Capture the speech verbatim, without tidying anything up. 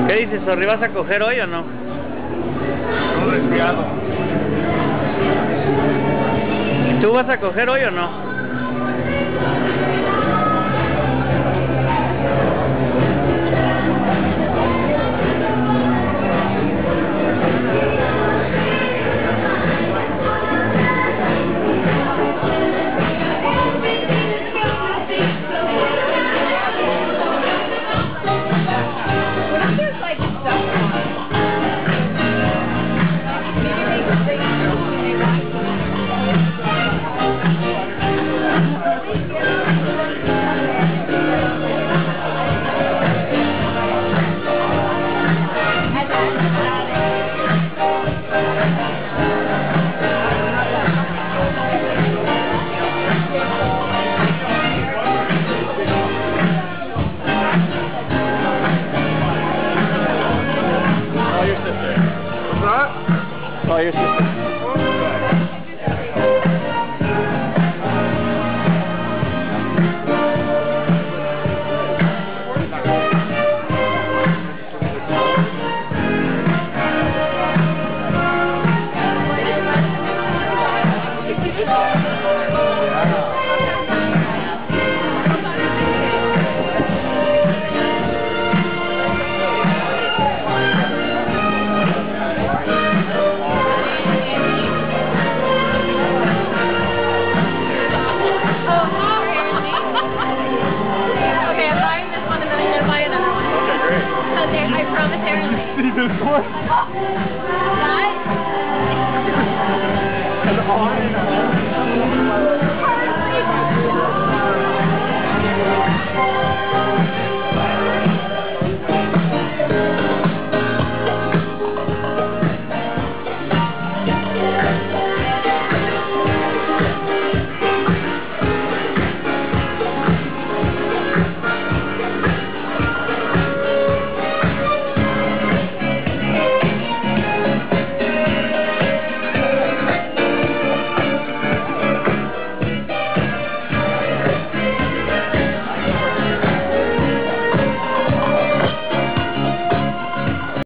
¿Qué dices, Sorry? ¿Vas a coger hoy o no? Un resfriado. ¿Tú vas a coger hoy o no? Oh, your sister. I promise Aaron. See this one? What? An on and on.